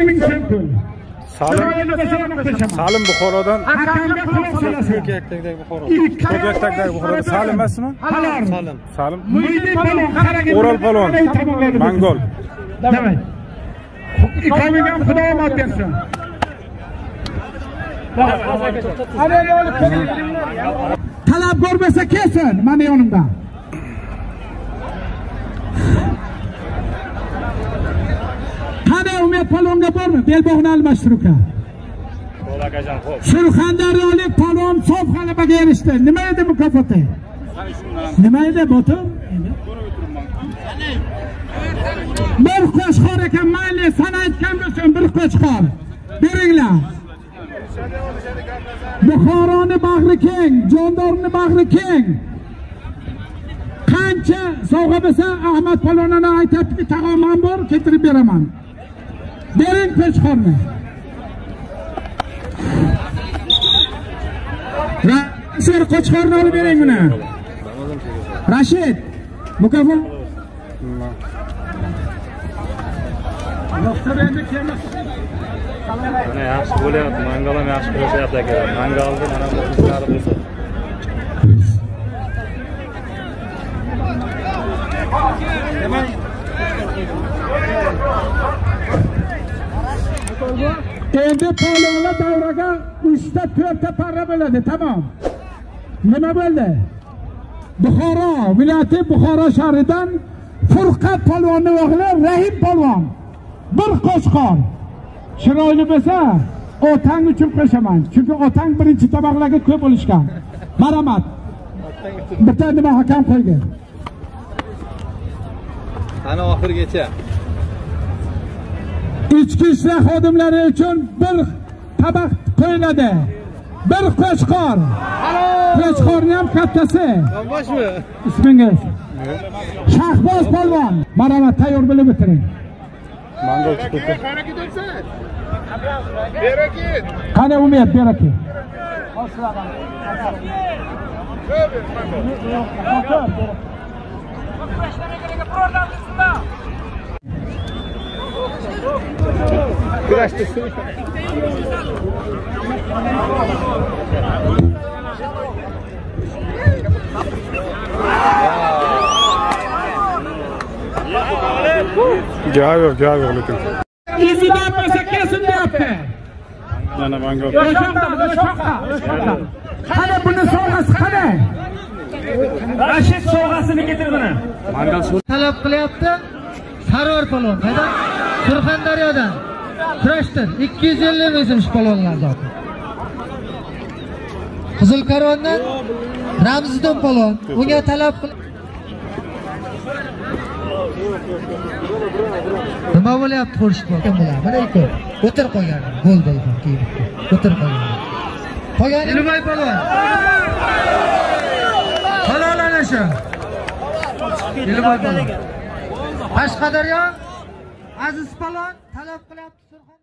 Salim Buxorodan. Ko'katdagi Buxorodan. Salim emasmi? Salim. O'ral palvon. Mangol. Demek. İkramiyem Xudo omad bersin. Talab görmese kesin mani yonimda. Qani Umid palvonga bormi? Belbog'ni almashtiruka. Surxondaryolik palvon sof g'alabaga erishdi. Nima edi mukofoti? Nima edi botu? Bir qo'shqor ekan, mayli sana aytgan bo'lsin, bir qo'shqor. Beringlar. Buxoroni bag'ri keng, Jondorni bag'ri keng. Qancha sovg'a bo'lsa, Ahmad palvonga aytibki, taqomam bor, keltirib beraman. Bering qo'shqorni. Rashid qo'shqorni olib bering buni. Rashid, mukofot. Mana yaxshi bo'lyapti, mangal ham yaxshi kurashyapti aka. Mangalda mana bu qizlar bo'lsa. Endi palvonlar davraga 3 ta 4 ta parra bo'ladi, tamom. Nima bo'ldi? Buxoro viloyati Buxoro shahridan Furqat palvonning o'g'li Rahim palvon. Bir qo'shqor. Chiroyli bo'lsa, otang uchun qo'shaman. Chunki otang birinchi tabaqlarga ko'p bo'lishgan. Marhamat. Bitta nima hakam qo'ygan. Ana oxirgacha. Ichki ishlar xodimlari uchun bir tabaq qo'yiladi. Bir qo'shqor. Qo'shqorning ham kattasi. Boshmi? Ismingiz? Shahboz polvon. Marhamat, tayyor bo'lib o'tiring. Mangol chiqdi. Berakit. Qani Umid, berakit. Kurashtirsin. Gavur lekin. İzidan bo'lsa kesin deyapti. Mana mangol. O'shoqqa. Qani buni sovg'asi qani? Rashid sovg'asini keltirdi. Mangal talab qilyapti. Sarvar palvon qaydan? Surxondaryodan. Kurashdir. 250 mesimsh palvonlar zoti. Qizil karvondan Ramziddin palvon unga talab qil. Nima bo'lyapti ko'rishib kim bilan? Mana ikki. O'tir qo'ygan. Bo'ldi keyin. O'tir qo'ygan. Qolgan Ilmay palvon. Halol ana shu. Ilmay palvon. Qashqadaryo Aziz palvon talab qilyapti Surxon